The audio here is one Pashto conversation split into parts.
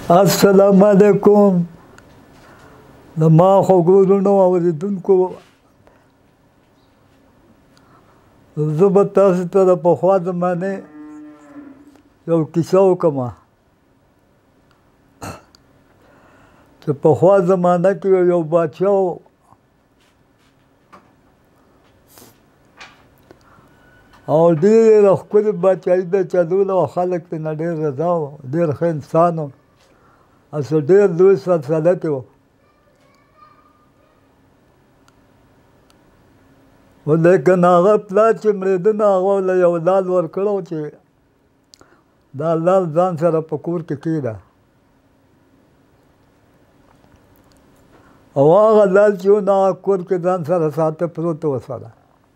السلام علیکم زما خوږورونو اورېدونکو زه به تاسو ته د پخوا زمانې یو کیسه وکړم چې پخوا زمانه کې یو بادشاه و او ډېره ښکلې بادشاهي به یې چلوله او خلک ترېنه ډېر رضا وو ډېر ښه انسان و اصل ډېر لوی سلطنت و خو لیکن هغه پلار چې مړېده نو هغه له یو لال ورکړی و چې دا لال ځان سره په کور کې کښېږده او هغه لال چې و نو هغه کور کې ځان سره ساته پروت و ورسره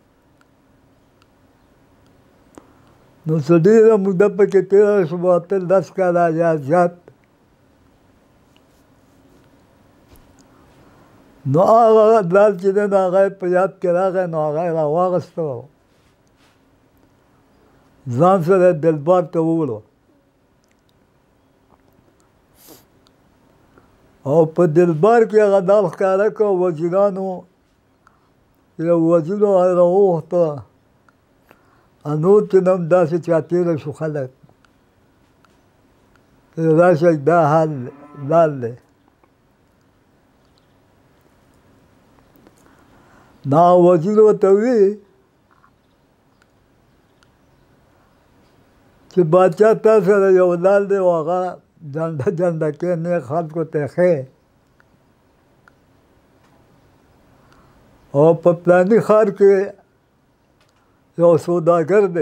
نو څه ډېره موده پکې تېره شوه 8-10 کاله یا زیات نو هغه لال چې دی نو هغه یې په یاد کې راغی نو هغه یې راواغسته ځان سره یې دلبار ته ووړو او په دلبار کې هغه دا ښکاره کړه وزیرانو یو وزیر راوغوښته نور چې نه هم داسې چاپېره شو خلک راشئ دا حال لال دی نو وزیر ورته وي چې بادشاه تا سره یو لال دی او هغه جنډه جنډکۍ نیک خلکو ته ښی او په فلاني ښار کې یو سوداګر دی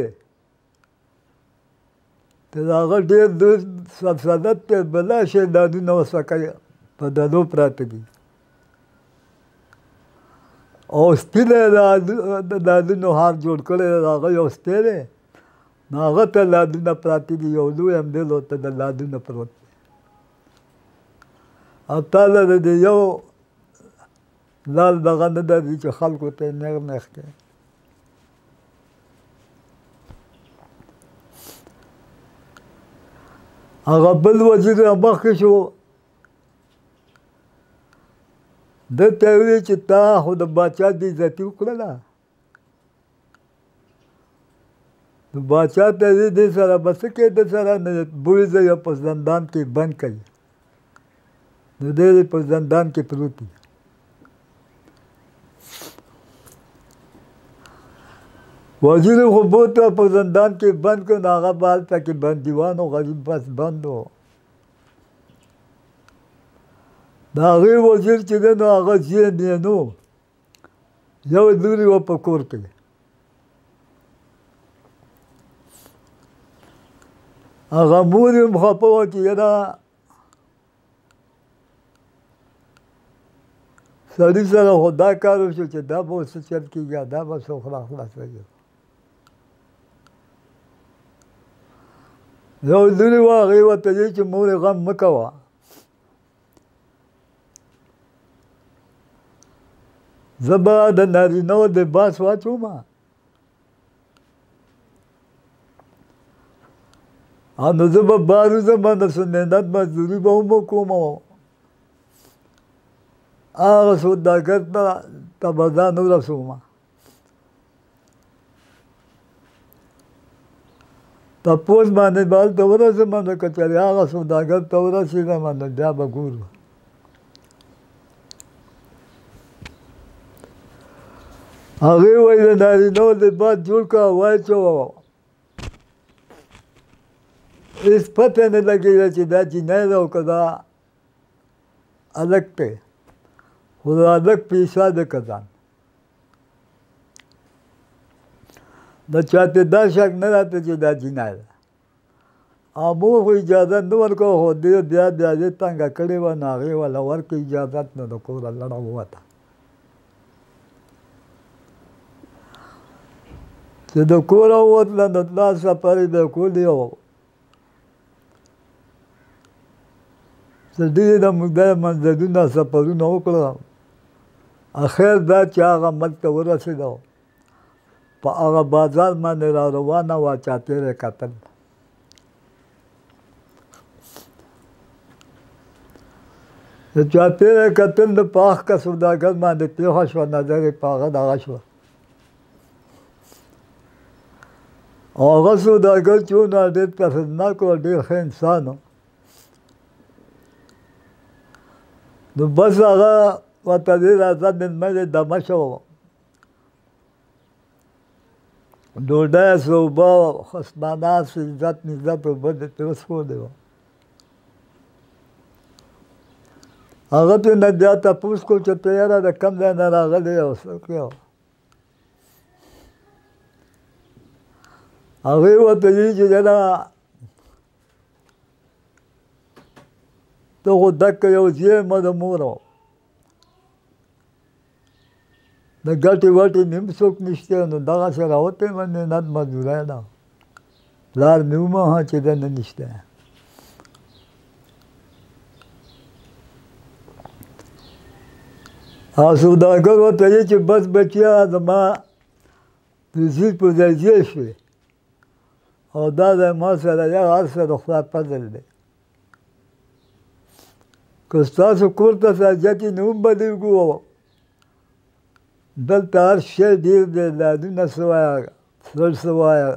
چې د هغه ډېر لوی سلطنت دی بلا شی لالونه ورڅخه په ډلو پراته دي او سپي دی د لالونو هار جوړ کړی دی د هغه یو سپی دی نو هغه ته لالونه پراته دي یو لوی همدل ورته د لالونه پروت دی او تا له د دې یو لال دغه نه درځي چې خلکو ته یې نیغ نیغ کوي هغه بل وزیر مخکې شو ده ته یې وویل چې تا خو د باچا د عزتي وکړله نو باچا ته یې دې سره به څه کوې ده سره نو بوی زه یې په زندان کې بند کوي نو دی یې په زندان کې پروت دی وزیر خو بوته په زندان کې بند کړ نو هغه به هلته کې بندیوان و غریب بس بند و د هغې وزیر چې دی نو هغه ذهن یې نه و یو لوري وه په کور کې هغه مور یې هم خفه وه چې یاره سړي سره خو دا کار وشو چې دا به څه چل کېږي دا به څوک راخلاصوي یو لوري وه هغې ورته ویل چې مورې غم مه کوه زه به د نارینهو لباس واچوم او نو زه به بهر وځم نو څه محنت مزدوري به هم وکړم هغه سوداګر ته به ځان ورسوم تپوس باندې به هلته ورسېم نو که چېرې هغه سوداګر ته ورسېږم نو بیا به ګورو هغې وایي د نارینهو لباس جوړ کړه واچوه هېڅ پته نه لګېده چې دا جینۍ ده او که دا هلک دی خو د هلک په حساب یې که ځان د چا ته دا شک نه راته چې دا جینۍ ده او مور خو اجازه نه ورکوه خو دې بیا یې تنګه کړې وه نو هغې وله ورکړه اجازت نو د کوره لړه ووته چې د کوره ووتله نو تلا سفر یې به یې کولی او څه ډېره موده یې منزلونه سفرونه وکړه اخر دا چې هغه ملک ته ورسېده په هغه بازار باندې را روانه وه چاپېره یې کتل چې چاپېره کتل د پاخ که سوداګر باندې پېښه شوه نظر یې په هغه دغه شوه او هغه سوداګر چې و نو ډېر ترسناک و ډېر ښه انسان و نو بس هغه ورته ویې راځه مېلمه دې دمه شوه ډوډۍ اوبه خسمانات عزت مزت اوبه دې ترې وڅښولې وه هغه ترې نه بیا تپوس کړو چې ته یاره د کوم ځای نه راغلی یې او څه کوې هغوی ورته وایي چې یاره ته خو دکه یو زوی مه د مور و د ګټې وټې مې هم څوک نشته نو دغسې راوتی یم محنت مزدورۍ ده پلار مې وموهه چې دی نه نشته او سوداګر ورته وایي چې بس بچیا زما پرزید په ځای ځای شوې او دا ځای ما سره یا هر څه د خدای فضل دی که ستاسو کور ته حاجت یې نه هم بدلېږو دلته هر شی ډېر دی لادونه څه وایه سړ څه وایه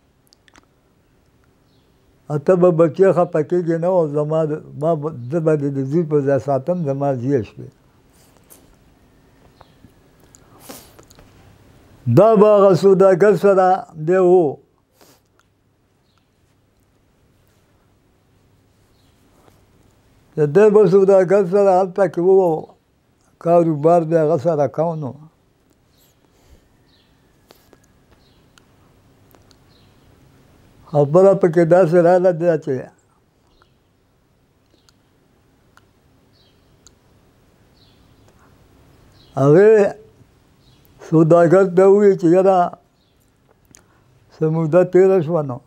ته به بچې خفه کېږې نه او زما زه به دې د زوی په ځای ساتم زما زوی شوې دا به هغه سوداګر سره دی و چې دی به سوداګر سره هلته کې و کاروبار به هغه سره کوو نو خبره پکې داسې راغله بیا چې هغې سوداګر ته وویل چې یاره څه موده تېره شوه نو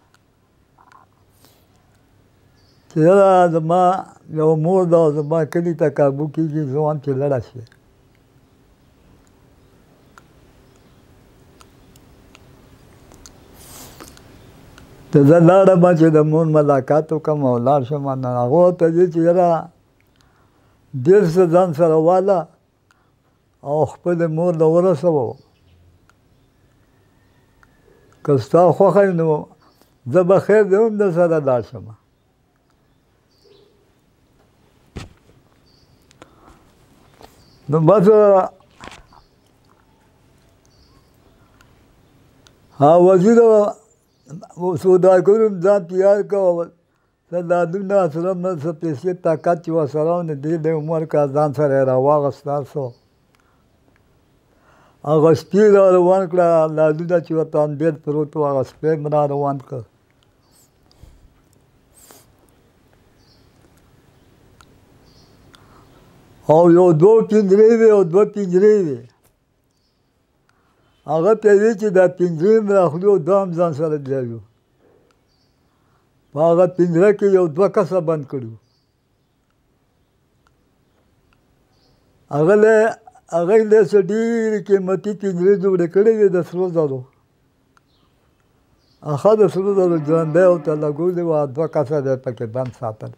چې یاره زما یو مور ده او زما کلي ته کابو کېږي زه وایم چې لړه شي ته زه لاړم چې د مور ملاقات وکړم او لاړ شم نو هغه ورته وایي چې یاره ډېر څه ځان سره واله او خپلې مور له ورسوه که ستا خوښه وي نو زه به خیر دی هم در سره لاړ شم نو بس وزیر سوداګرو هم ځان تیار کړه څه لادونه سره مې څه پیسې طاقت چې ورسره و نو دې له عمر که ځان سره یې راواغسته سو هغه سپي را روان کړه لادونه چې ورته انبېر پروت و هغه سپی م را روان کړ او یو دوه پنجرې وې او دوه پنجرې وې هغه ته یې ویل چې دا پنجرې م راخلي او دا هم ځان سره بیایو په هغه پنجره کې یو دوه کسه بند کړي وو هغه یې له څه ډېرې قیمتي پنجرې جوړې کړې وې د سرو زرو هغه د سرو زرو ژوندی ورته لګولې وه دوه کسه به یې پکې بند ساتل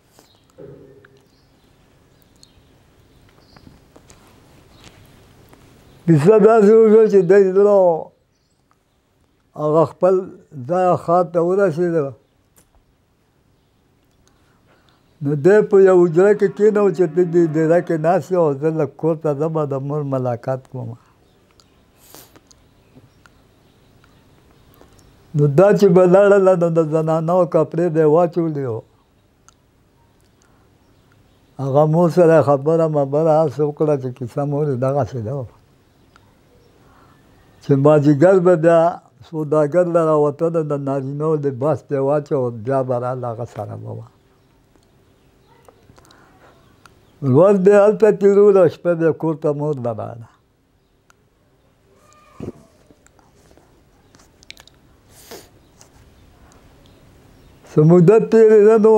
کیسه داسې وشوه چې دی زړه هغه خپل ځای ښار ته ورسېده نو دی په یو حجره کې کېنو چې ته دې ډېره کې ناست یې او زه لږ کور ته ځم د مور ملاقات کوم نو دا چې به لاړله نو د زنانو کپړې به یې واچولې وو هغه مور سره خبره مبره هسې وکړه چې کیسه مور یې دغسې ده چې مازدیګر به بیا سوداګر له راوتله د نارینو لباس پرې واچو بیا به راله هغه سره به وه ورځ به یې هلته تېروله شپه به یې کور ته مور له راله څه مدت تېرېده نو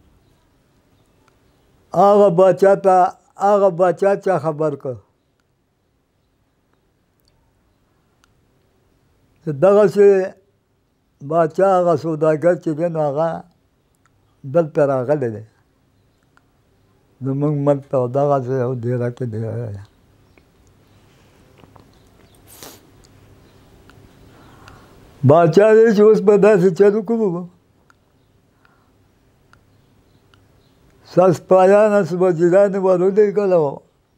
هغه باچا چا خبر کړ چې دغسې باچا هغه سوداګر چې دی نو هغه دلته راغلی دی زمونږ ملک ته دغسې یو دیره کې دیره ده. باچا دی چې اوس به داسې چل وکړو سپایان وزیران به ولېږل او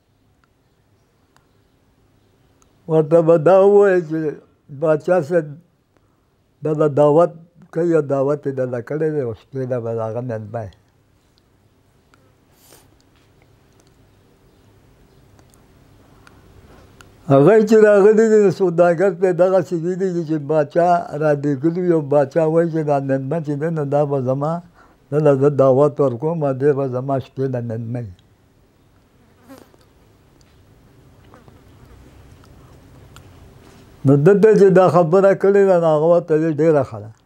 ورته به دا ووایي چې باچا صاحب دله دعوت کوي او دعوت یې دله کړی دی او شپې له به د هغه مېلمه یې. هغه چې راغلي دي سوداګر ته یې دغسې ویلي دي چې باچا رالېږلي وي او باچا وایي چې دا مېلمه چې دی نو دا به زما دله زه دعوت ورکوم او دی به زما شپې له مېلمه وي. نو دلته چې دا خبره کړې ده نو هغه ورته ویل ډېره ښه ده.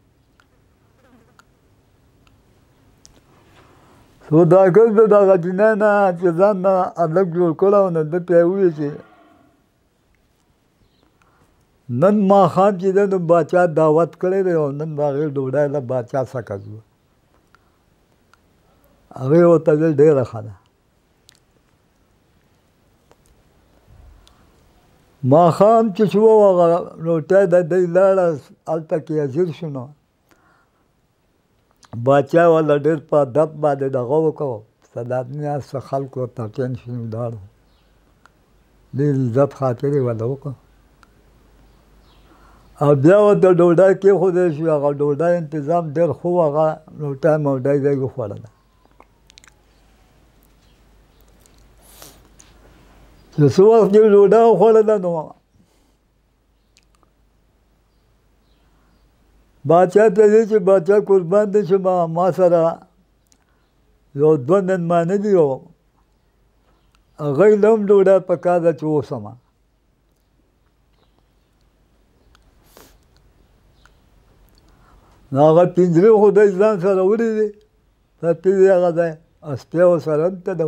سوداګر د دغه دینه نه چې ځان نه هلک جوړ کړی او نو ده ته یې وویل چې نن ماښام چې دی نو باچا دعوت کړی دی او نن به هغې ډوډۍ له باچا څخه ځو. هغې ورته ویل ډېره ښه ده. ماښام چې شو هغه روټۍ د دی لاړه هلته کې حاضر شو نو باچا والا ډېر په ادب باندې دغه وکړو سلامي څه خلکو ورته ټینشن ولاړو ډېر عزت خاطر یې والا وکړو او بیا ورته ډوډۍ کېښودی شو. هغه ډوډۍ انتظام ډېر ښه و. هغه روټۍ موډۍ دی وخوړله چې څه وخت چې ډوډۍ وخوړله نو باچا ته ویل چې باچا قربان دی شم ما سره یو دوه مېلمانه دي او هغوی له هم ډوډۍ پکار ده چې اوسمه. نو هغه پنجرې خو دی ځان سره وړي دي پرتې دي هغه ځای اسپې ورسره هلته ده.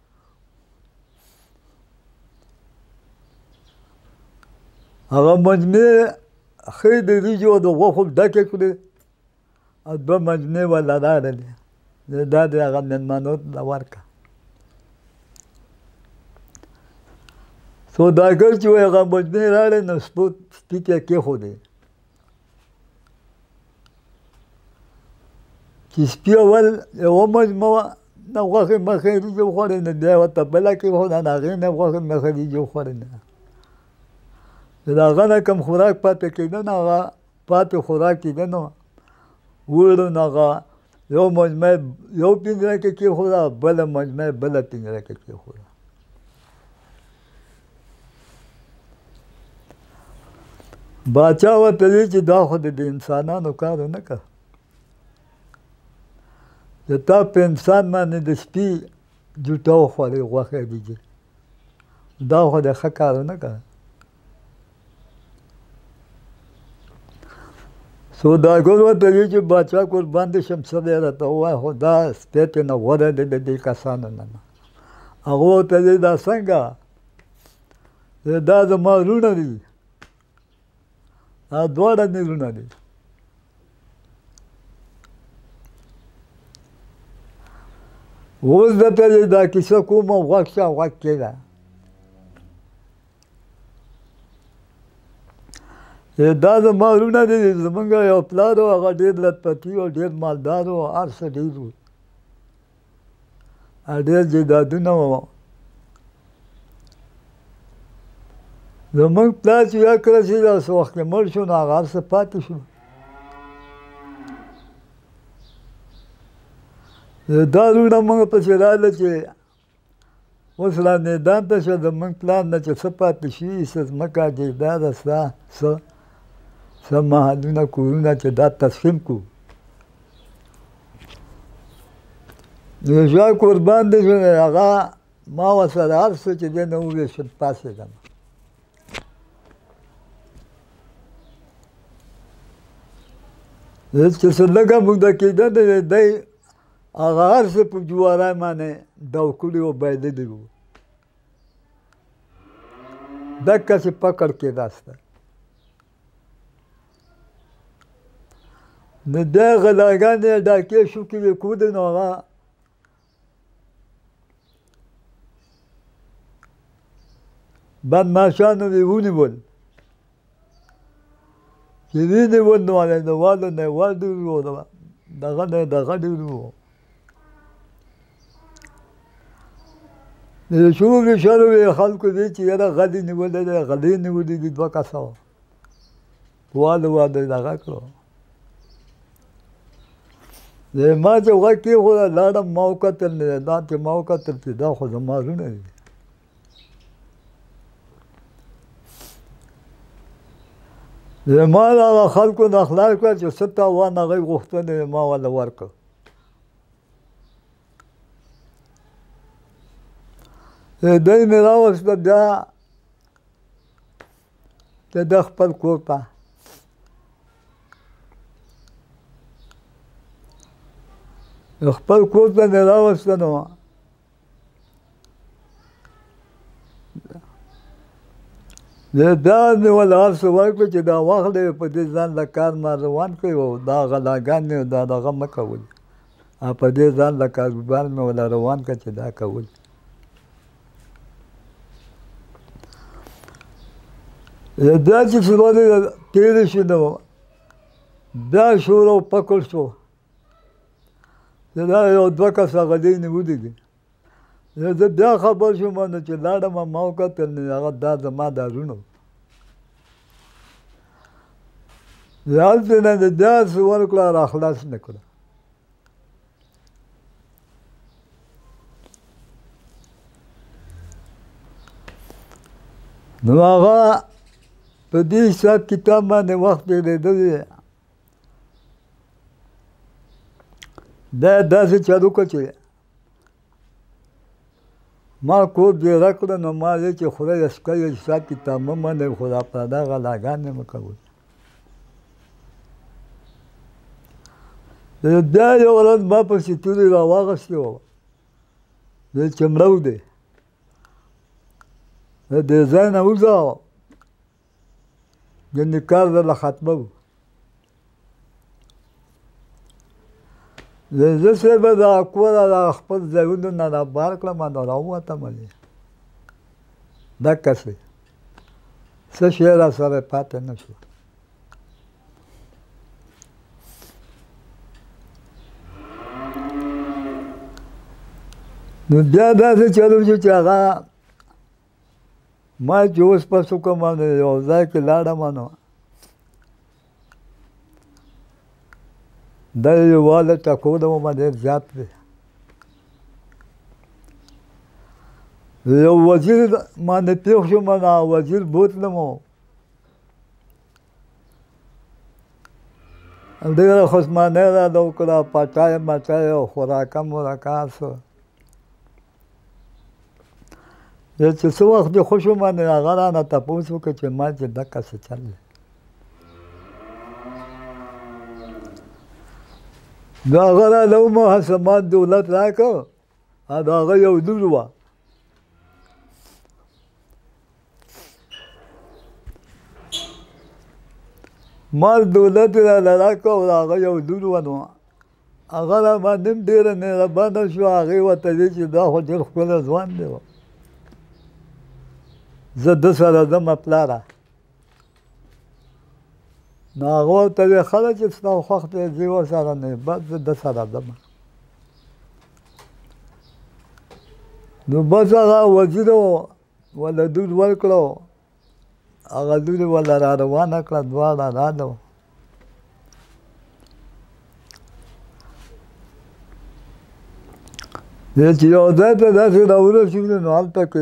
هغه مجمې ښې د وریجو او د غوښو ډکې کړې او دوه مجمې ورله راغلې دا د هغه مېلمنو ته ورکړه. سوداګر چې وایي هغه مجمې راغلې نو سپي ته یې کېښودې چې سپي اول یوه مجمه وه نه غوښې مخې وریجې وخوړې نو بیا یې ورته بله کېښوده نو هغې نه غوښې مخې وریجې وخوړې نه د هغه نه کوم خوراک پاتې کېده نو هغه پاتې خوراک کېده نو وړو نو هغه یو مجمه یو پنجره کې کېښوده او بله مجمه بله پنجره کې کېښوده. باچا ورته وایي چې دا خو د انسانانو کار ونه کړه چې تا په انسان باندې د سپي جوټه وخوړې غوښې وریجې دا خو د ښه کار ونه کړه. سوداګر ورته وایي چې باچا قربان دې شم څه دی راته ووایه خو دا سپی ترې نه غوره دی د دې کسانو نه. هغه ورته وایي دا څنګه دا زما وروڼه دي دا دواړه مې وروڼه دي. اوس درته دا کیسه کوم او غوږ شه غوږ کېږده. دا زما وروڼه دي زمونږ یو پلار و هغه ډېر لطفتي و ډېر مالدار و هر څه ډېر و ډېر جایدادونه وه. زمونږ پلار چې واک رسېد او څه وخت کې مړ شو نو هغه هر څه پاتې شو. دا وروڼه موږ پسې راغله چې اوس را میدان ته شه زمونږ پلار نه چې څه پاتې شوي څه ځمکه جایداده ستا څه محلونه کورونه چې دا تقسیم کړو. یوشا قربان دی شو هغه ما ورسره هر څه چې دی نه وویشت پاڅېدم. چې څه لږه موده کېده دی هغه هر څه په جوارۍ باندې دو کړي وو بایللي وو دقسې پکړ کېداسته. نو بیا غلاګانې ډاکې شوکې وې کودې نو هغه بدمعشانو دې ونیول چې ونیول نو هلته د والو نه وال ډېر و دغه نه دغه ډېر و د شعور شروع خلکو دې چې یاره غلي نیولی دی غلې نیولي دي 2 کسه والو واده دغه کړو ما چې غږ کېښوده لاړم ما وکتل دا چې ما وکتل چې دا خو زما زړونه دي ما د هغه خلکو نه اخلاق کړه چې څه تاوان هغوی غوښتنې ما ورله ورکړه دوی مې راوسته بیا چې د خپل کور ته خپل کور ته مې راوسته نو بیا مې ورله هر څه ورکړه چې دا واخلې په دې ځان له کار ما روان کړی او دا غلاګانې دا دغه مه کوئ په دې ځان له کاروبار مې ورله روان کړه چې دا کوئ بیا چې څلورې تېرې شوې نو بیا شور او پکړ شو چې دا یو 2 کسه غلې نیولي دي زه بیا خبر شوم نو چې لاړم ما وکتل نو هغه دا زما دا زړونه هلته نه مې بیا څه ورکړه را خلاص نه کړه نو هغه په دې حساب کتاب باندې وخت تېرېدلی دا داسې چالو کړه چې ما کور جوړه کړه نو ما ویل چې خدای اسکر حساب کتاب مه منئ خو دا پرده غلاګانې مه کوئ بیا یو ورځ ما پسې تورې راواغېستې وه ویل چې مړه دی د دې ځای نه وځه یعنې کار درله ختمه و زه صرف دغه کوره دغه خپل ځایونو نه رابار کړم نو راووتم دقسې څه شی راسره پاتې نه شو نو بیا داسې چلو شو چې هغه ما چې اوس پس وکړم یو ځای کې لاړم نو دا یې واله ټکوله ومه ډېر زیات دی یو وزیر باندې پېښ شوم نو وزیر بوتلم ډېره خصمانۍ راله وکړه پټای مټای او خوراکه موراکه څه چې څه وخت دې خوښ وم نو هغه رانه تپوس وکړه چې ما چې دقسې چل دی نو هغه راله ومه هسې ما دولت راکړه او د هغه یو لور وه ما دولت یې راله راکړه او د هغه یو لور وه نو هغه راباندې هم ډېره مهربانه شوه هغې ورته ویل چې دا خو ډېر ښکلی ځوان دی زه ده سره ځم پلاره نو هغه ورته ویل ښه ده چې ستا خوښ دی ځې ورسره نه بس زه ده سره ځم نو بس هغه وزیر ورله لور ورکړه هغه لور یې ورله را روانه کړه دواړه راغله چې یو ځای ته داسې راورسېدو نو هلته کې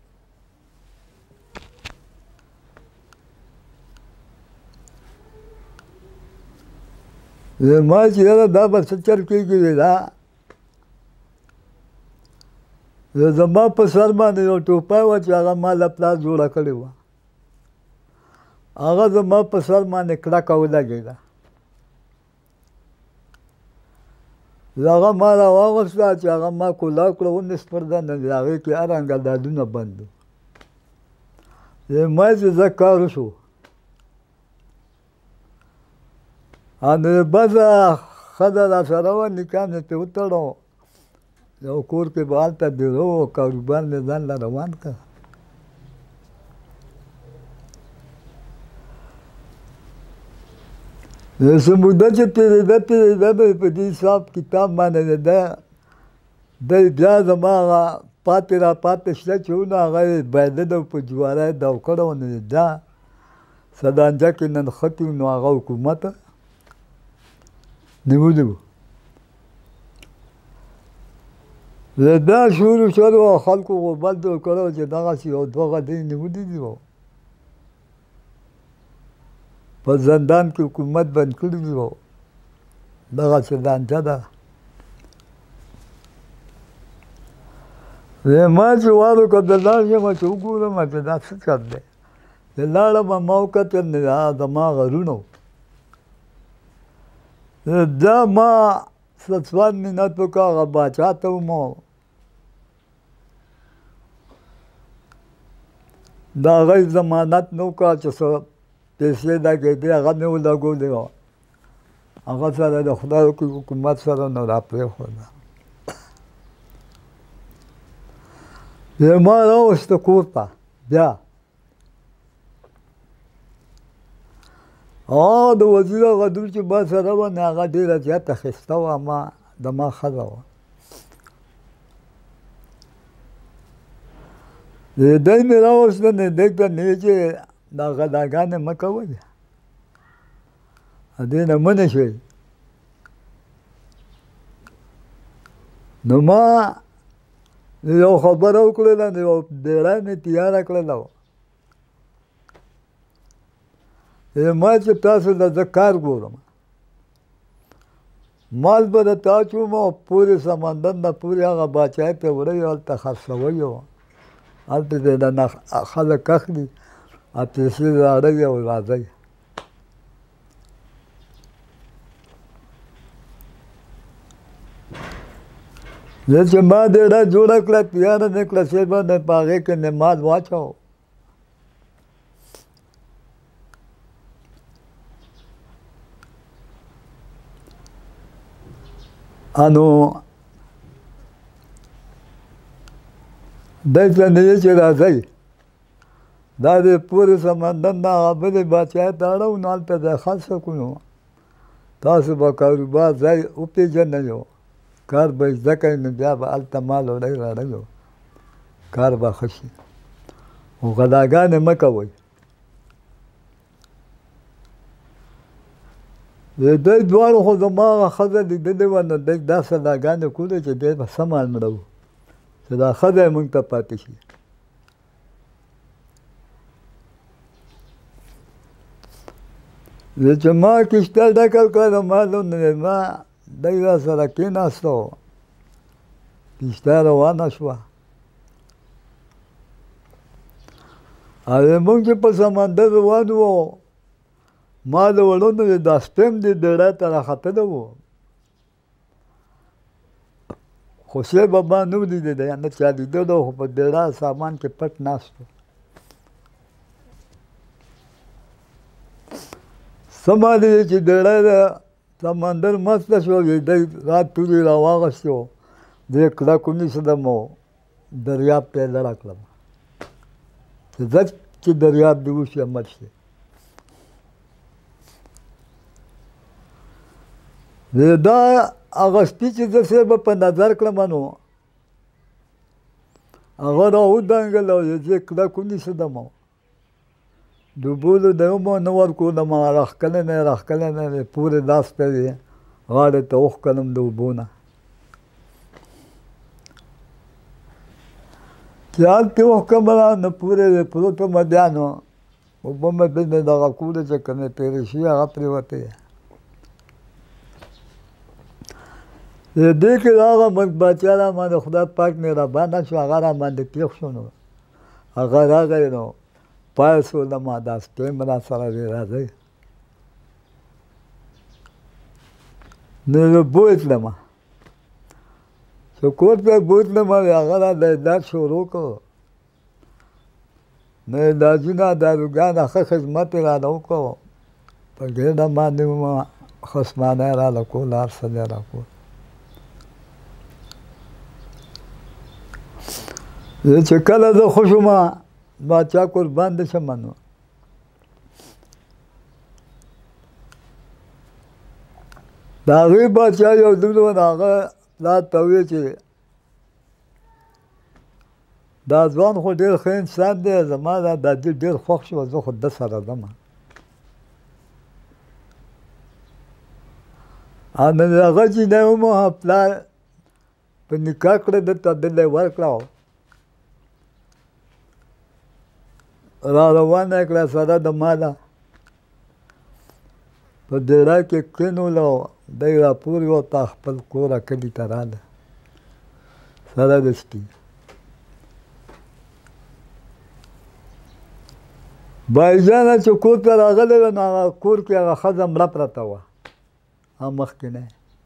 ما چې یاره دا به څه چل کېږي دا زما په سر باندې یو ټوپۍ وه چې هغه ما له پلار جوړه کړې وه هغه زما په سر باندې کلکه ولګېده هغه ما راواغوسته چې هغه ما کولاو کړه ونیس پرده نه د هغې کې هر رنګه دادونه بند وو ما چې زه کار وشو نو بسه ښځه راسره وه نکاح مې پرې وتړو یو کور کې به هلته بیرو و کاروبار مې ځان له روان کړه ایسے مدہ چې تیرېده په دې حساب کتاب باندې دی بیا زما هغه پاتې را پاتې شته چې ونه هغه یې بایللی په جواره یې دو کړی و نو دا سدانجه کې ننښتي نو هغه حکومت نیولي وو بیا شروع شول او خلکو غوبل جوړ کړی و چې دغسې یو دوه غدۍ نیولي دي و په زندان کې حکومت بند کړي دي و دغسې لانجه ده ما چې وار وکړ د لاړ شم چې وګورم چې دا څه چل دی چې لاړم ما وکتل نو زما غرونه و دا ما سوال منت وکړ هغه باچا ته ومو د هغه ضمانت نه وکړه چې څه پیسې لګېدې هغه مې ولګولې وه هغه سره د خدای وکړي حکومت سره نو را پرېښوده بیا ما راوسته کور ته بیا د وزیر هغه لور چې ما سره وه نو هغه ډېره زیاته ښایسته وه د ما ښځه وه دی مې راوسته نو دی ته مې چې دا غلاګانې مه کوئ دې نه منع شوئ نو ما یو خبره وکړله نو یو بیړۍ مې تیاره کړله وه ما چې تاسو له زه کار ګورم مال به درته اچوم او پورې سمندر نه پورې هغه باچایۍ ته وړئ هلته خرڅوئ و هلته دې نه خلک اخلي او پیسې راړئ او راځئ زه چې ما ډېره جوړه کړه تیاره مې کړه چې به په هغې کې مې مال واچوو نو دی ته مې ویل چې راځئ دا دې پورې سمندر نه هغه بلې باچایۍ ته اړوو نو هلته ځای خرڅ کړو تاسو به کاروبار ځای وپېژنئ کار به زده کوئ نو بیا به هلته مال وړئ راړئ کار به ښه شي خو غلاګانې مه کوئ دی دواړو خو زما هغه ښځه لیدلې وه نو دی دا سلاګانې کولې چې دی به څه مال مړوو چې دا ښځه یې مونږ ته پاتې شي چې ما کښته ډکه کړه د مالو نو ما دی راسره کېناسته و کښته روانه شوه او مونږ چې په سمندر روان وو ما د وړو نه دا سپیم دې بیړۍ ته راختلی و خو صیب ما نه و لیدلی نه چا لیدلی خو په بیړۍ سامان کې پټ ناست و څه معلوم دی چې بیړۍ د سمندر مسته شوه دی رات تورې راواغستې و دې کلک ونیسلم او دریاب ته یې لړه کړم چې ځه چې دریاب دې وشي مړ شي دا هغه سپي چې زه صاحب په نظر کړم نو هغه راودانګل او یې کلک ونیسلم ډوبولو د یو نه ورکولم راښکلی مې پورې لاس ته یې غاړې ته وښکلم د اوبو نه چې هلته وښکمله نو پورې پروت ومه بیا نو اوبه مې دغه کولې چې کومې تېرې شوي هغه پرېوتې دې کې هغه ملک باچا را باندې خدای پاک مهربانه شو هغه را باندې پېښ شو نو هغه راغی نو پایس ولما دا سپیم را سره وی راځئ نو زه بوتلم چې کور ته بوتلم هغه را علاج شروع کړو نو علاجونه داروګانو ښه خدمت یې راله وکړو په ګېډه باندې مو خصمانه یې راله کول هر څه یې راکول چې کله زه ښه شومه باچا قربان دې شم نو د هغې باچا یو ځل و هغه پلار ته وویل چې دا ځوان خو ډېر ښه انسان دی زما دا دادي ډېر خوښ شو زه خو ده سره ځم او نن هغه جینۍ ومو پلار په نکاح کړه دلته دله یې ورکړه را روانه یې کړه سره د ماله په ډېره کې کېنولو دی راپورې ورته خپل کوره کلي ته راله سره د سپي بایجانه چې کور ته راغلی وه نو هغه کور کې هغه ښځه مړه پرته وه هغه مخکې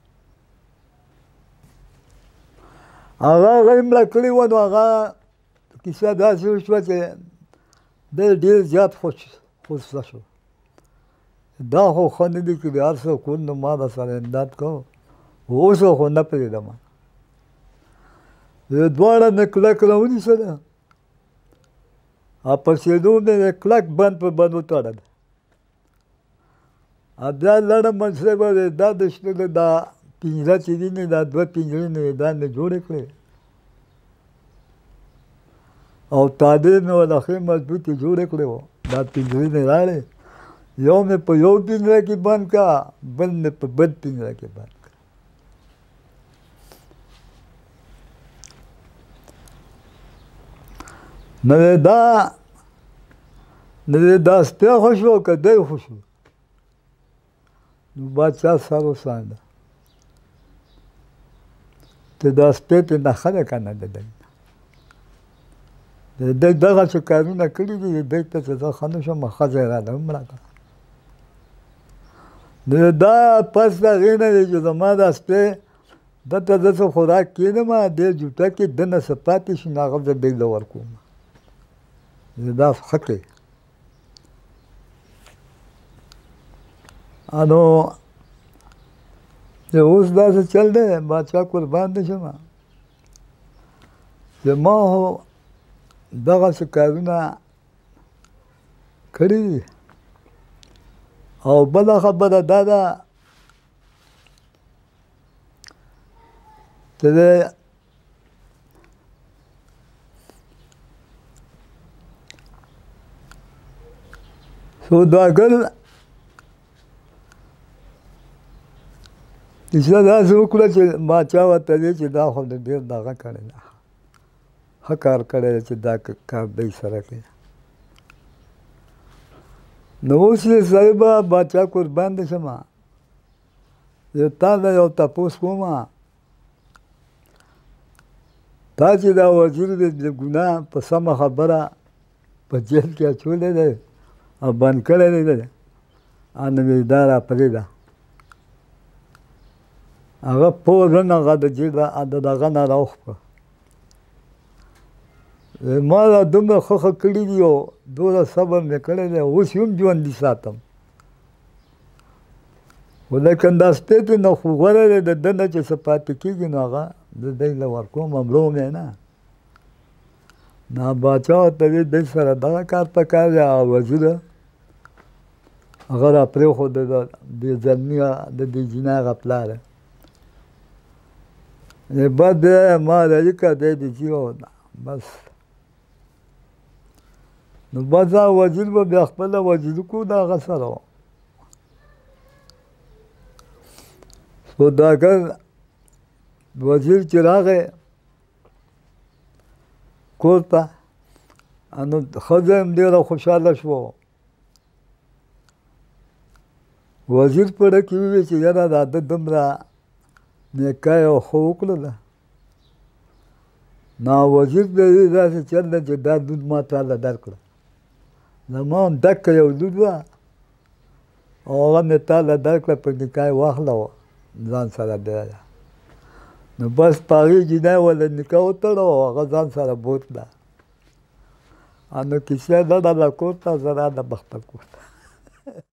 هغه یې مړه کړې وه نو هغه کیسه داسې وشوه چې دی ډېر زیات خوشته شو دا خو ښه نه دي چې د هر څه کول نو ما درسره امداد کوو اوس خو نه پرېږدم دواړه مې کلک راونیسله او په سیدو مې کلک بند په بند وتړل او بیا لړم منصب دا د شنو دا پنجره چې دي نه دا دوه پنجرې نه دا مې جوړې کړې او تادې مې ورله ښې مضبوطې جوړې کړې وو دا پنجرې مې راړې یو مې په یو پنجره کې بند کړه بل مې په بل پنجره کې بند کړه نو دا سپی خوش و که دی خوش و نو بادشاه سر وڅانډه چې دا سپی پې نښه ده که نه د دی دی دغسې کارونه کړي دي دی ته چې زه ښه نه شم ښځه یې راله ومړه کړه نو دا پس د هغې نه دی چې زما دا سپی دته زه څه خوراک کښېنم دې جوټه کې ده نه څه پاتې شي نو هغه زه دی له ورکوم دا ښه کوي نو چې اوس داسې چل دی بادشاه قربان دې شم چې ما خو دغسې کارونه کړي دي او بله خبره دا ده چې سوداګر کیسه داسې وکړه چې باچا ورته ویل چې دا خو د ډېر دغه کړی ده ښه کار کړی دی چې دا کار دی سره کوي نو اوس یې صاحبه باچا قربان دې شمه زه تا نه یو تپوس کوم تا چې دا وزیر د ګناه په سمه خبره په جیل کې اچولی دی او بند کړی دی نو مې دا راپرېږده هغه فوراً هغه د جیل د دغه نه راوخ کړه ما دا دومره ښه کړي دي او دومره صبر مې کړی دی اوس یې هم ژوندي ساتم خو لیکن دا سپی ته نو خو غوره دی د ده نه چې څه پاتې کېږي نو هغه زه دی له ورکوم مړوم یې نه نو باچا ورته ویل دی سره دغه کار پکار دی او وزیر هغه را پرېښود دې زلمي د دې جینۍ هغه پلار بس دی ما راجي کړه دی دې ځي او بس نو بس هغه وزیر به بیا خپله وزیري کړو د هغه سره سوداګر وزیر چې راغی کور ته نو ښځه هم ډېره خوشحاله شوه وزیر په ډه کې وویل چې یاره دا ده دومره نیکه یې ښه وکړله نو وزیر ته یې داسې چل دی چې دا لور ما تاله درکړه زما هم ډکه یو لور وه او هغه مې تاله درکړه په نکاح یې واخله ځان سره بیایه نو بس په هغې جینۍ ورله نکاح وتړه او هغه ځان سره بوتله نو کیسه دا ډله کور ته زه رالم خپل کور ته